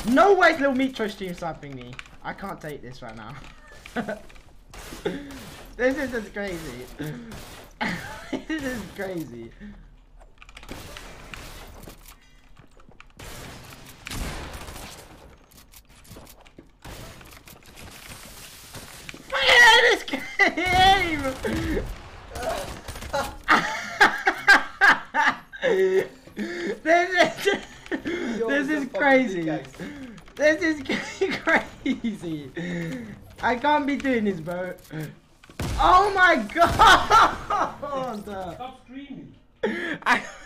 No way is Little Mitro stream sniping me. I can't take this right now. This is just crazy. This is crazy. This game! This is crazy. This is crazy. I can't be doing this, bro. Oh my god! Stop screaming.